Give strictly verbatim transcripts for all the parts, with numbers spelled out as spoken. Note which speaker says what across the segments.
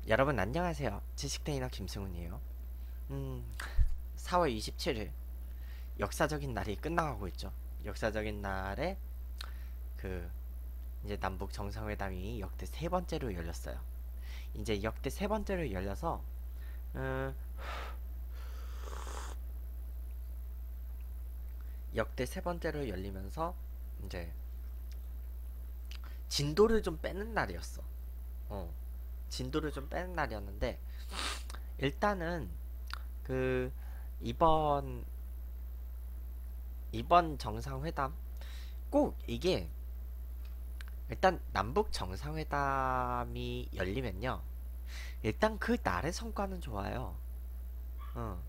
Speaker 1: 여러분 안녕하세요. 지식테이너 김승훈이에요. 음, 사월 이십칠일 역사적인 날이 끝나가고 있죠. 역사적인 날에 그 이제 남북 정상회담이 역대 세 번째로 열렸어요. 이제 역대 세 번째로 열려서 음, 역대 세 번째로 열리면서 이제 진도를 좀 빼는 날이었어. 어, 진도를 좀 빼는 날이었는데 일단은 그 이번 이번 정상회담 꼭 이게 일단 남북 정상회담이 열리면요. 일단 그 날의 성과는 좋아요. 어.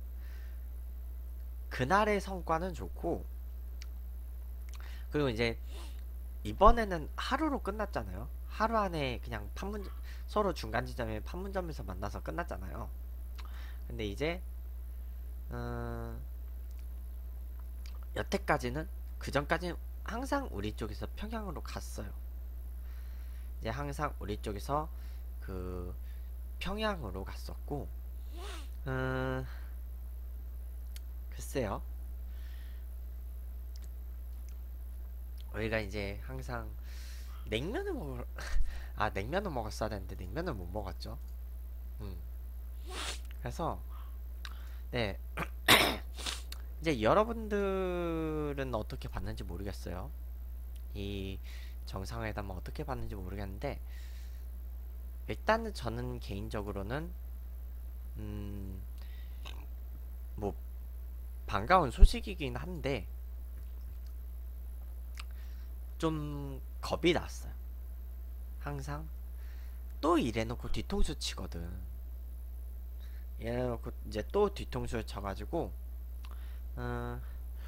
Speaker 1: 그날의 성과는 좋고 그리고 이제 이번에는 하루로 끝났잖아요. 하루 안에 그냥 판문 서로 중간 지점에 판문점에서 만나서 끝났잖아요. 근데 이제 음, 여태까지는 그 전까지는 항상 우리 쪽에서 평양으로 갔어요. 이제 항상 우리 쪽에서 그 평양으로 갔었고 음, 글쎄요. 우리가 이제 항상 냉면을 먹을 아 냉면을 먹었어야 되는데 냉면을 못 먹었죠. 음. 그래서 네 이제 여러분들은 어떻게 봤는지 모르겠어요. 이 정상회담을 어떻게 봤는지 모르겠는데 일단은 저는 개인적으로는 음 뭐 반가운 소식이긴 한데 좀 겁이 났어요. 항상 또 이래놓고 뒤통수 치거든. 이래놓고 이제 또 뒤통수를 쳐가지고 음,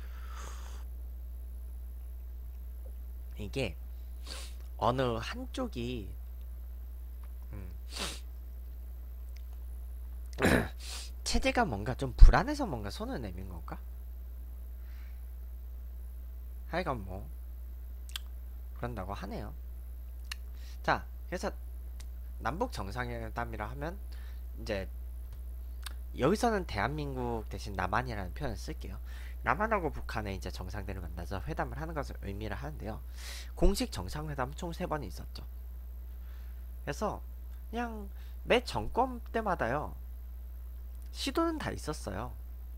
Speaker 1: 이게 어느 한쪽이 음, 체제가 뭔가 좀 불안해서 뭔가 손을 내민 건가? 하여간 뭐 그런다고 하네요. 자, 그래서 남북 정상회담이라 하면 이제 여기서는 대한민국 대신 남한이라는 표현을 쓸게요. 남한하고 북한의 이제 정상들을 만나서 회담을 하는 것을 의미를 하는데요. 공식 정상회담 총 세 번이 있었죠. 그래서 그냥 매 정권 때마다요. 시도는 다 있었어요.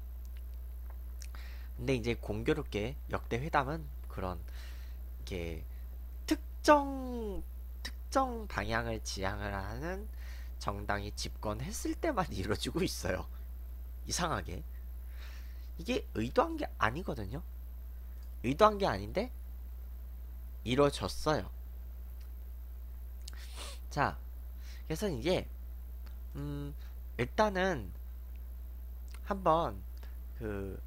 Speaker 1: 근데 이제 공교롭게 역대 회담은 그런 게 특정 특정 방향을 지향을 하는 정당이 집권했을 때만 이루어지고 있어요. 이상하게 이게 의도한 게 아니거든요. 의도한 게 아닌데 이루어졌어요. 자, 그래서 이게 음 일단은 한번 그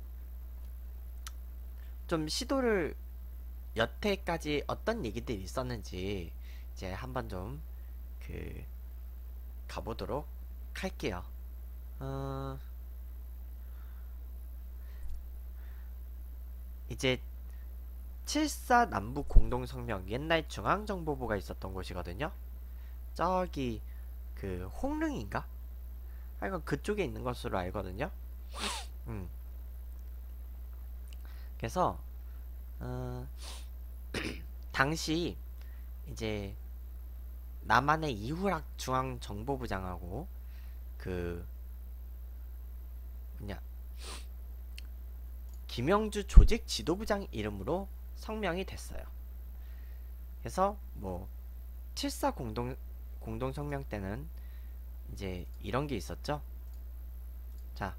Speaker 1: 좀 시도를 여태까지 어떤 얘기들이 있었는지 이제 한번 좀 그 가보도록 할게요. 어, 이제 칠사 남북 공동성명 옛날 중앙정보부가 있었던 곳이거든요. 저기 그 홍릉인가? 하여간 그쪽에 있는 것으로 알거든요. 음. 그래서 어, 당시 이제 남한의 이후락 중앙정보부장하고 그 뭐냐 김영주 조직 지도부장 이름으로 성명이 됐어요. 그래서 뭐 칠사 공동 공동 성명 때는 이제 이런 게 있었죠. 자,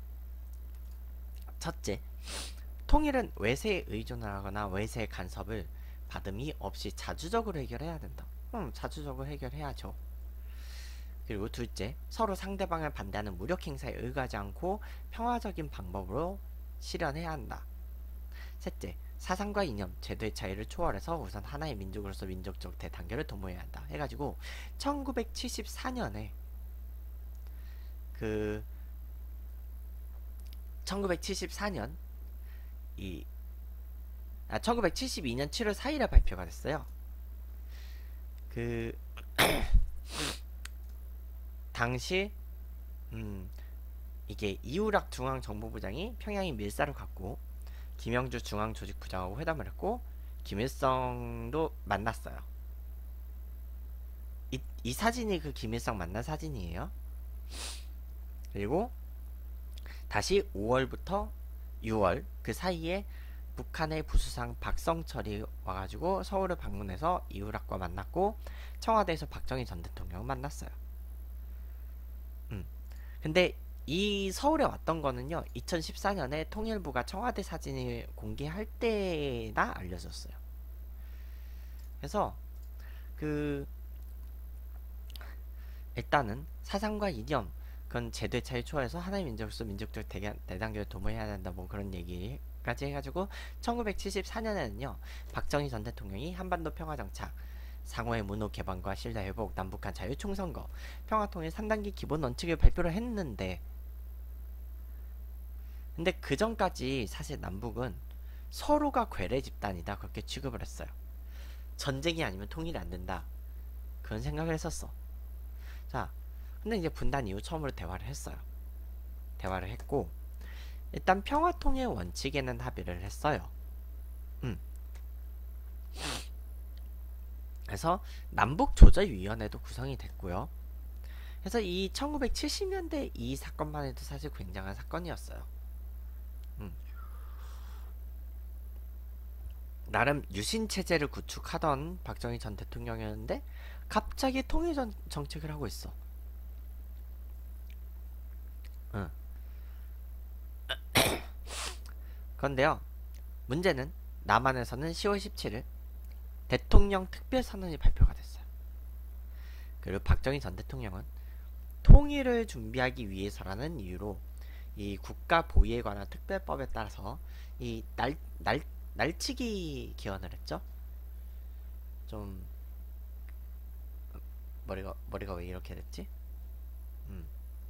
Speaker 1: 첫째, 통일은 외세에 의존을 하거나 외세의 간섭을 받음이 없이 자주적으로 해결해야 된다. 음, 자주적으로 해결해야죠. 그리고 둘째, 서로 상대방을 반대하는 무력 행사에 의거하지 않고 평화적인 방법으로 실현해야 한다. 셋째, 사상과 이념, 제도의 차이를 초월해서 우선 하나의 민족으로서 민족적 대단결을 도모해야 한다. 해가지고 천구백칠십사년에 그 천구백칠십사년 이 아, 천구백칠십이년 칠월 사일에 발표가 됐어요. 그 당시 음 이게 이우락 중앙정보부장이 평양이 밀사로 갔고 김영주 중앙조직부장하고 회담을 했고 김일성도 만났어요. 이, 이 사진이 그 김일성 만난 사진이에요. 그리고 다시 오월부터 유월 그 사이에 북한의 부수상 박성철이 와가지고 서울을 방문해서 이우락과 만났고 청와대에서 박정희 전 대통령 만났어요. 음. 근데 이 서울에 왔던 거는요, 이천십사 년에 통일부가 청와대 사진을 공개할 때나 알려졌어요. 그래서 그 일단은 사상과 이념, 그건 제도의 차이 초월해서 하나의 민족으로서 민족적 대단결을 도모해야 된다, 뭐 그런 얘기까지 해가지고 천구백칠십사 년에는요 박정희 전 대통령이 한반도 평화정착, 상호의 문호 개방과 신뢰 회복, 남북한 자유 총선거, 평화통일 삼 단계 기본 원칙을 발표를 했는데, 근데 그 전까지 사실 남북은 서로가 괴뢰 집단이다 그렇게 취급을 했어요. 전쟁이 아니면 통일이 안 된다 그런 생각을 했었어. 자, 근데 이제 분단 이후 처음으로 대화를 했어요. 대화를 했고 일단 평화통일 원칙에는 합의를 했어요. 음. 그래서 남북조절위원회도 구성이 됐고요. 그래서 이 천구백칠십 년대 이 사건만 해도 사실 굉장한 사건이었어요. 음. 나름 유신체제를 구축하던 박정희 전 대통령이었는데 갑자기 통일 전, 정책을 하고 있어. 응. 그런데요, 문제는 남한에서는 시월 십칠일 대통령 특별선언이 발표가 됐어요. 그리고 박정희 전 대통령은 통일을 준비하기 위해서라는 이유로 이 국가 보위에 관한 특별법에 따라서 이 날, 날, 날치기 기원을 했죠. 좀 머리가 머리가 왜 이렇게 됐지? 음.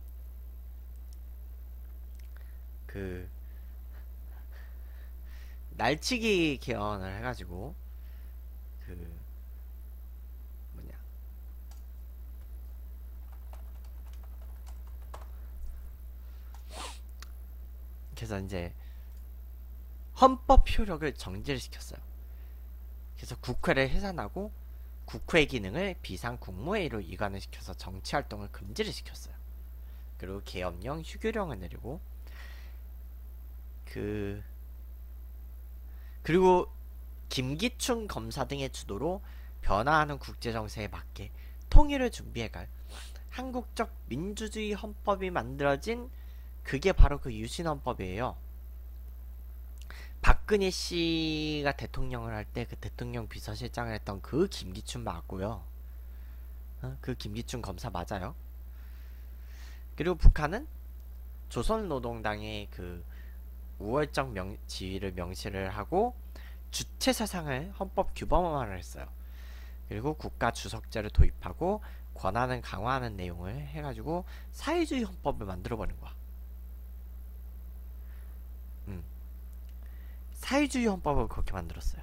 Speaker 1: 그 날치기 기원을 해가지고 그 뭐냐 그래서 이제 헌법 효력을 정지를 시켰어요. 그래서 국회를 해산하고 국회 기능을 비상국무회의로 이관을 시켜서 정치활동을 금지를 시켰어요. 그리고 계엄령, 휴교령을 내리고 그 그리고 김기춘 검사 등의 주도로 변화하는 국제정세에 맞게 통일을 준비해갈 한국적 민주주의 헌법이 만들어진, 그게 바로 그 유신헌법이에요. 박근혜 씨가 대통령을 할 때 그 대통령 비서실장을 했던 그 김기춘 맞고요. 어? 그 김기춘 검사 맞아요. 그리고 북한은 조선노동당의 그 우월적 명, 지위를 명시를 하고 주체 사상을 헌법 규범화를 했어요. 그리고 국가 주석제를 도입하고 권한을 강화하는 내용을 해가지고 사회주의 헌법을 만들어버린 거야. 음. 사회주의 헌법을 그렇게 만들었어요.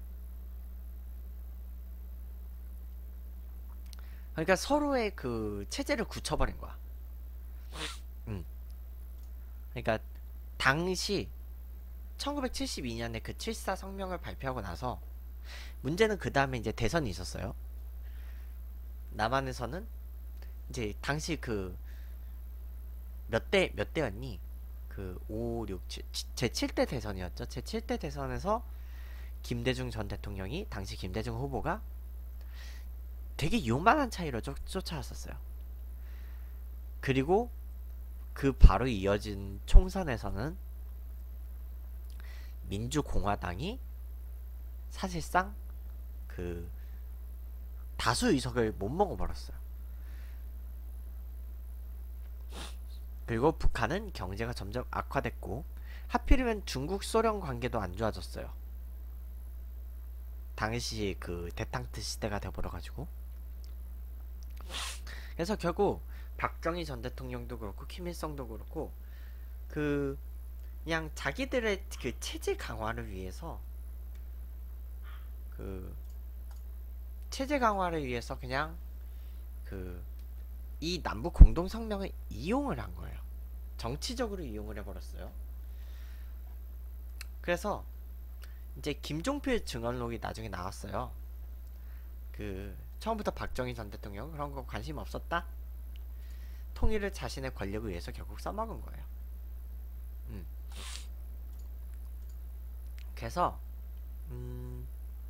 Speaker 1: 그러니까 서로의 그 체제를 굳혀버린 거야. 음. 그러니까 당시 천구백칠십이 년에 그 칠사 성명을 발표하고 나서 문제는 그 다음에 이제 대선이 있었어요. 남한에서는 이제 당시 그 몇 대 몇 대였니? 그 오, 육, 칠, 제칠 대 대선이었죠. 제칠 대 대선에서 김대중 전 대통령이, 당시 김대중 후보가 되게 요만한 차이로 쫓, 쫓아왔었어요. 그리고 그 바로 이어진 총선에서는 민주공화당이 사실상 그 다수 의석을 못 먹어버렸어요. 그리고 북한은 경제가 점점 악화됐고 하필이면 중국 소련 관계도 안 좋아졌어요. 당시 그 대탕트 시대가 돼버려가지고. 그래서 결국 박정희 전 대통령도 그렇고 김일성도 그렇고 그 그냥 자기들의 그 체제 강화를 위해서 그 체제 강화를 위해서 그냥 그 이 남북 공동성명을 이용을 한 거예요. 정치적으로 이용을 해버렸어요. 그래서 이제 김종필 증언록이 나중에 나왔어요. 그 처음부터 박정희 전 대통령 그런 거 관심 없었다. 통일을 자신의 권력을 위해서 결국 써먹은 거예요. 음. 그래서 음,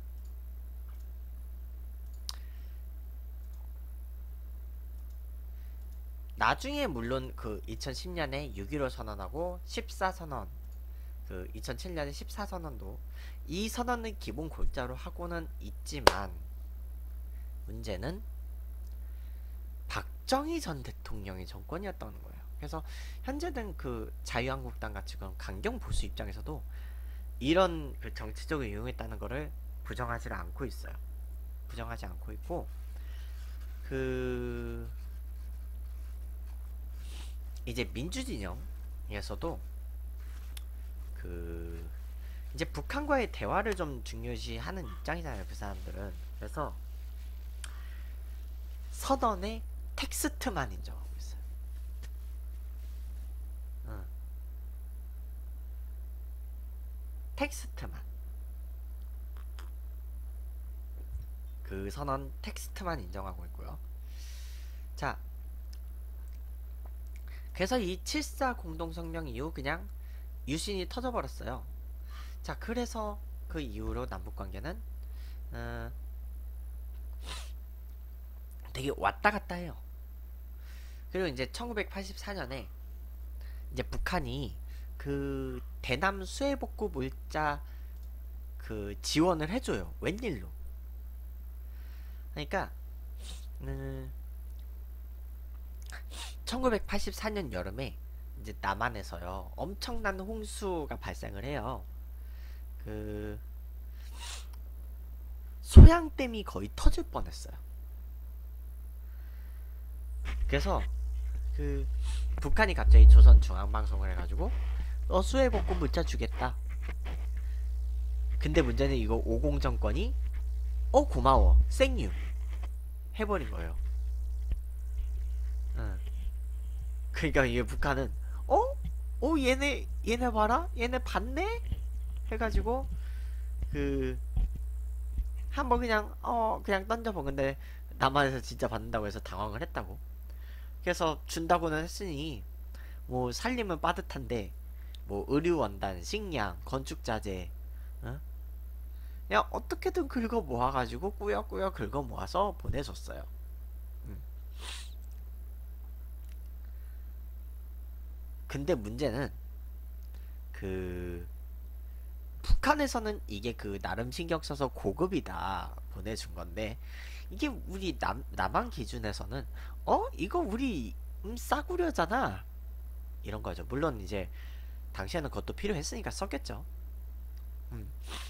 Speaker 1: 나중에 물론 그 이천십 년에 육점일오 선언하고 십사 선언, 그 이천칠 년에 십사 선언도 이 선언을 기본 골자로 하고는 있지만 문제는 박정희 전 대통령의 정권이었다는 거예요. 그래서 현재는 그 자유한국당 같이 그런 강경 보수 입장에서도 이런 그 정치적으로 이용했다는 거를 부정하지 않고 있어요. 부정하지 않고 있고, 그 이제 민주진영에서도 그 이제 북한과의 대화를 좀 중요시하는 입장이잖아요, 그 사람들은. 그래서 선언에 텍스트만 인정하고 있어요. 응. 텍스트만. 그 선언 텍스트만 인정하고 있고요. 자, 그래서 이 칠사 공동성명 이후 그냥 유신이 터져버렸어요. 자, 그래서 그 이후로 남북관계는 어, 되게 왔다갔다 해요. 그리고 이제 천구백팔십사 년에 이제 북한이 그 대남 수해복구 물자 그 지원을 해줘요. 웬일로? 그러니까 음, 천구백팔십사 년 여름에 이제 남한에서요 엄청난 홍수가 발생을 해요. 그 소양댐이 거의 터질 뻔했어요. 그래서 그 북한이 갑자기 조선중앙방송을 해가지고 어 수해복구 문자 주겠다. 근데 문제는 이거 오공정권이 어 고마워 생유 해버린 거예요. 응. 그러니까 이게 북한은 어? 어 얘네 얘네 봐라? 얘네 봤네? 해가지고 그 한번 그냥 어 그냥 던져본. 근데 남한에서 진짜 받는다고 해서 당황을 했다고. 그래서 준다고는 했으니 뭐 살림은 빠듯한데 뭐 의료원단, 식량, 건축자재 어? 그냥 어떻게든 긁어 모아가지고 꾸역꾸역 긁어 모아서 보내줬어요. 음. 근데 문제는 그 북한에서는 이게 그 나름 신경 써서 고급이다 보내준 건데 이게 우리 남 남한 기준에서는 어 이거 우리 음, 싸구려잖아 이런 거죠. 물론 이제 당시에는 그것도 필요했으니까 썼겠죠. 음.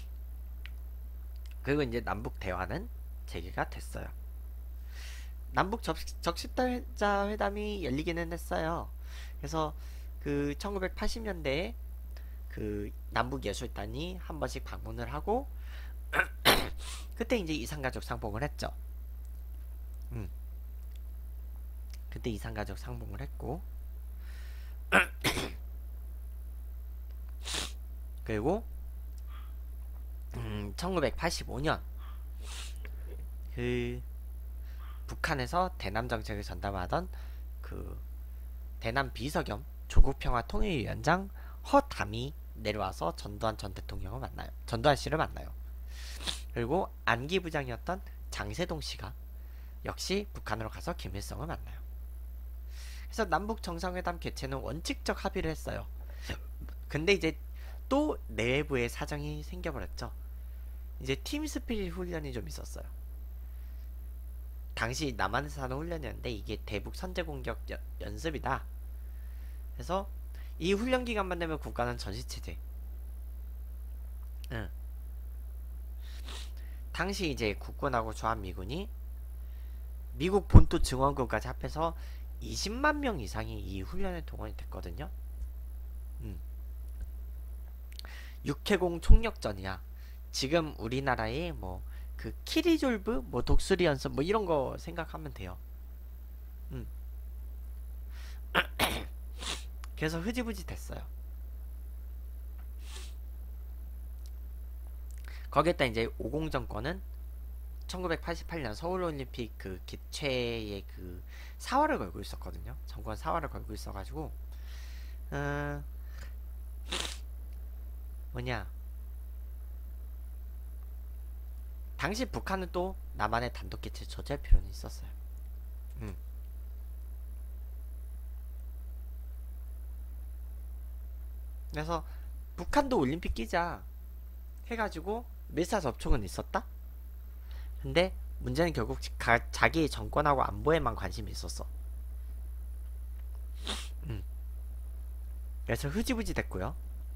Speaker 1: 그리고 이제 남북 대화는 재개가 됐어요. 남북 적십자 회담이 열리기는 했어요. 그래서 그 천구백팔십 년대에 그 남북예술단이 한 번씩 방문을 하고 그때 이제 이산가족 상봉을 했죠. 음. 그때 이산가족 상봉을 했고 그리고 음, 천구백팔십오 년 그 북한에서 대남 정책을 전담하던 그 대남 비서 겸 조국평화통일위원장 허담이 내려와서 전두환 전 대통령을 만나요. 전두환 씨를 만나요. 그리고 안기 부장이었던 장세동 씨가 역시 북한으로 가서 김일성을 만나요. 그래서 남북 정상회담 개최는 원칙적 합의를 했어요. 근데 이제 또 내부의 사정이 생겨버렸죠. 이제 팀 스피릿 훈련이 좀 있었어요. 당시 남한에서 하는 훈련이었는데 이게 대북 선제 공격 여, 연습이다. 그래서 이 훈련 기간만 되면 국가는 전시체제. 응. 당시 이제 국군하고 주한미군이 미국 본토 증원군까지 합해서 이십만 명 이상이 이 훈련에 동원이 됐거든요. 음. 육해공 총력전이야. 지금 우리나라의 뭐 그 키리졸브, 뭐 독수리 연습 뭐 이런 거 생각하면 돼요. 음. 그래서 흐지부지 됐어요. 거기에다 이제 오공 정권은 천구백팔십팔 년 서울올림픽 그 개최의 그 사활을 걸고 있었거든요. 정권 사활을 걸고 있어가지고 어, 뭐냐, 당시 북한은 또 남한의 단독 개최 저지할 필요는 있었어요. 음. 그래서 북한도 올림픽 끼자 해가지고 밀사 접촉은 있었다. 근데 문제는 결국 가, 자기 정권하고 안보에만 관심이 있었어. 음. 그래서 흐지부지 됐고요.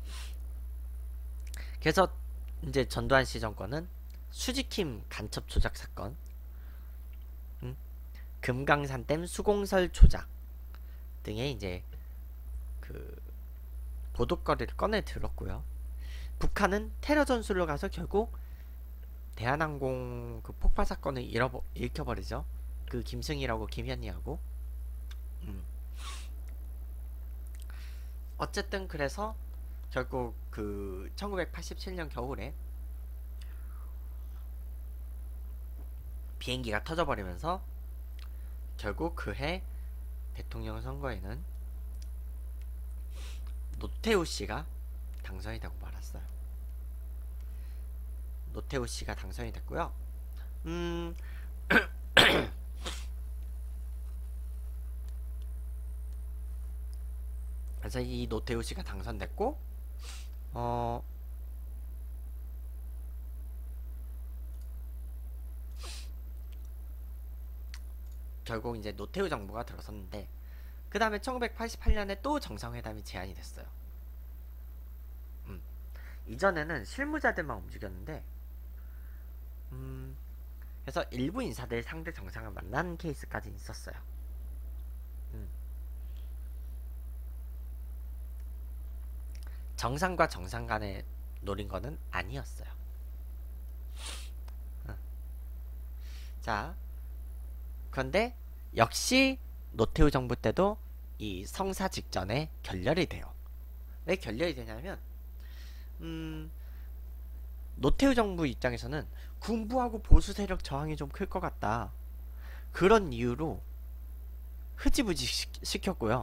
Speaker 1: 그래서 이제 전두환 씨 정권은 수지킴 간첩 조작 사건, 음, 금강산댐 수공설 조작 등의 이제 그 보도거리를 꺼내 들었고요. 북한은 테러 전술로 가서 결국 대한항공 그 폭발 사건을 잃어버, 잃혀버리죠. 그 김승희라고 김현희하고. 음. 어쨌든 그래서 결국 그 천구백팔십칠 년 겨울에 비행기가 터져버리면서 결국 그해 대통령 선거에는 노태우 씨가 당선이 되고 말았어요. 노태우 씨가 당선이 됐고요. 음, 그래서 이 노태우 씨가 당선됐고, 어, 결국 이제 노태우 정부가 들어섰는데, 그 다음에 천구백팔십팔 년에 또 정상회담이 제안이 됐어요. 음, 이전에는 실무자들만 움직였는데, 음, 그래서 일부 인사들 상대 정상을 만난 케이스까지 있었어요. 음. 정상과 정상 간에 노린 거는 아니었어요. 어. 자, 그런데 역시 노태우 정부 때도 이 성사 직전에 결렬이 돼요. 왜 결렬이 되냐면, 음, 노태우 정부 입장에서는 군부하고 보수 세력 저항이 좀 클 것 같다. 그런 이유로 흐지부지 시켰고요.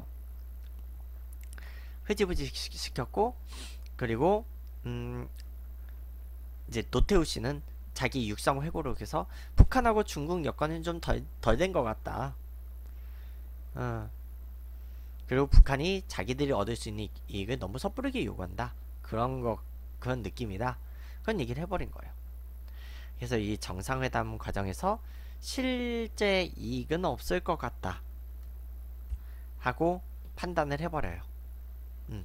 Speaker 1: 흐지부지 시켰고, 그리고 음, 이제 노태우 씨는 자기 육상 회고록 해서 북한하고 중국 여건은 좀 덜 덜 된 것 같다. 어. 그리고 북한이 자기들이 얻을 수 있는 이익을 너무 섣부르게 요구한다. 그런 거, 그런 느낌이다. 그런 얘기를 해버린 거예요. 그래서 이 정상회담 과정에서 실제 이익은 없을 것 같다 하고 판단을 해버려요. 음.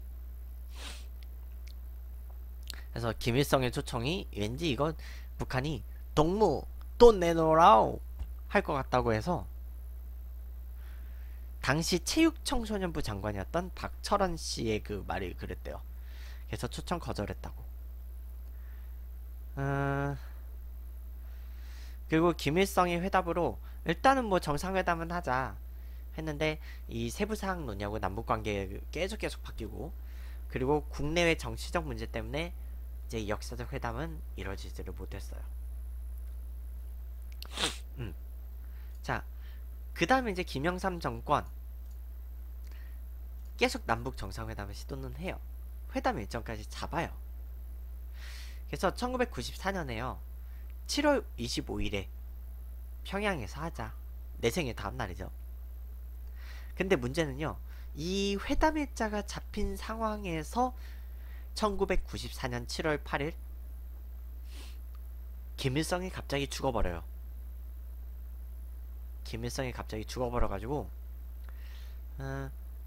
Speaker 1: 그래서 김일성의 초청이 왠지 이건 북한이 동무 돈 내놓으라오 할 것 같다고 해서 당시 체육청소년부 장관이었던 박철원 씨의 그 말이 그랬대요. 그래서 초청 거절했다고. 어... 그리고 김일성이 회답으로 일단은 뭐 정상회담은 하자 했는데 이 세부사항 논의하고 남북관계 계속 계속 바뀌고, 그리고 국내외 정치적 문제 때문에 이제 역사적 회담은 이루어지지를 못했어요. 음. 자, 그 다음에 이제 김영삼 정권 계속 남북 정상회담을 시도는 해요. 회담 일정까지 잡아요. 그래서 천구백구십사 년에요 칠월 이십오일에 평양에서 하자. 내 생일 다음 날이죠. 근데 문제는요, 이 회담 일자가 잡힌 상황에서 천구백구십사 년 칠월 팔일 김일성이 갑자기 죽어버려요. 김일성이 갑자기 죽어버려가지고 어,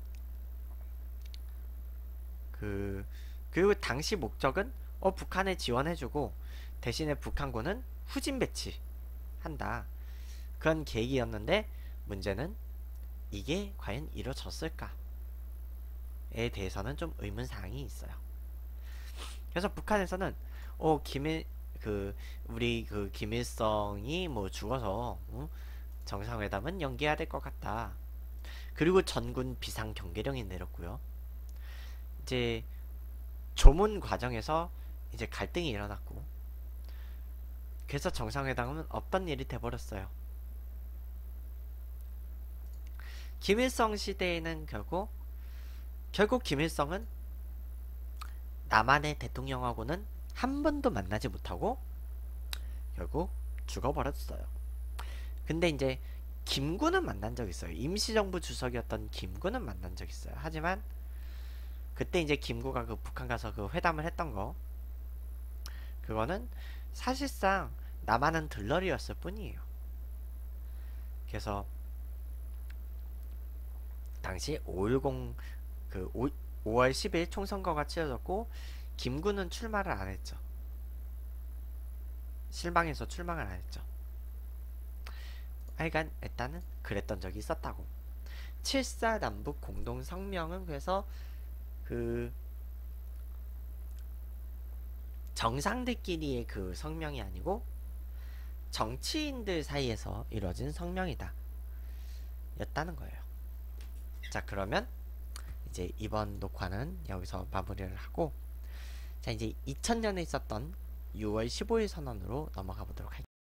Speaker 1: 그 그리고 당시 목적은 어 북한에 지원해주고 대신에 북한군은 후진 배치한다, 그런 계획이었는데 문제는 이게 과연 이루어졌을까에 대해서는 좀 의문사항이 있어요. 그래서 북한에서는 어 김일 그 우리 그 김일성이 뭐 죽어서 어? 정상회담은 연기해야 될 것 같다. 그리고 전군 비상 경계령이 내렸고요. 이제 조문 과정에서 이제 갈등이 일어났고, 그래서 정상회담은 없던 일이 돼버렸어요. 김일성 시대에는 결국 결국 김일성은 남한의 대통령하고는 한 번도 만나지 못하고 결국 죽어버렸어요. 근데 이제 김구는 만난 적 있어요. 임시정부 주석이었던 김구는 만난 적 있어요. 하지만 그때 이제 김구가 그 북한 가서 그 회담을 했던 거, 그거는 사실상 남한은 들러리였을 뿐이에요. 그래서 당시 오일공 그 오월 십일 총선거가 치러졌고 김구는 출마를 안 했죠. 실망해서 출마를 안 했죠. 하여간 일단은 그랬던 적이 있었다고. 칠사 남북 공동 성명은 그래서 그 정상들끼리의 그 성명이 아니고 정치인들 사이에서 이루어진 성명이다 였다는 거예요. 자, 그러면 이제 이번 녹화는 여기서 마무리를 하고, 자 이제 이천 년에 있었던 유월 십오일 선언으로 넘어가 보도록 할게요.